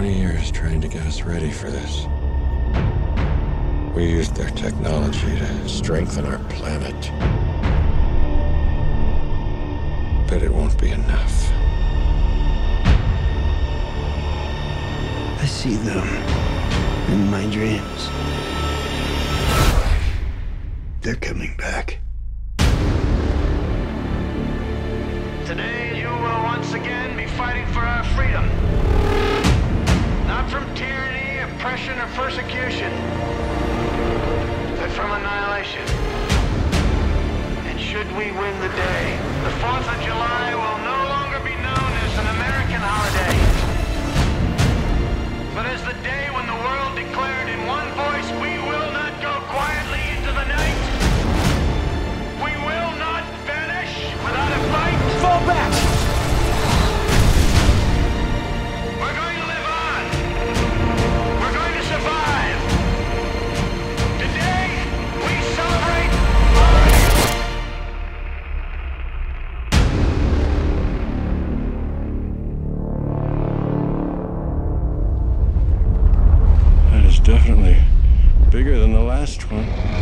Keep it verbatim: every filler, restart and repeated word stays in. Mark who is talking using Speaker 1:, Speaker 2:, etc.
Speaker 1: twenty years trying to get us ready for this. We used their technology to strengthen our planet. But it won't be enough.
Speaker 2: I see them in my dreams. They're coming back.
Speaker 3: Today you will once again be fighting for our freedom. Not from tyranny, oppression, or persecution, but from annihilation. And should we win the day, the fourth of July will no longer be known as an American holiday, but as the day when the world declared in one voice, we will not go quietly into the night. We will not vanish without a fight.
Speaker 4: Fall back!
Speaker 3: We're going to live on. We're going to survive. Today, we celebrate life.
Speaker 1: That is definitely bigger than the last one.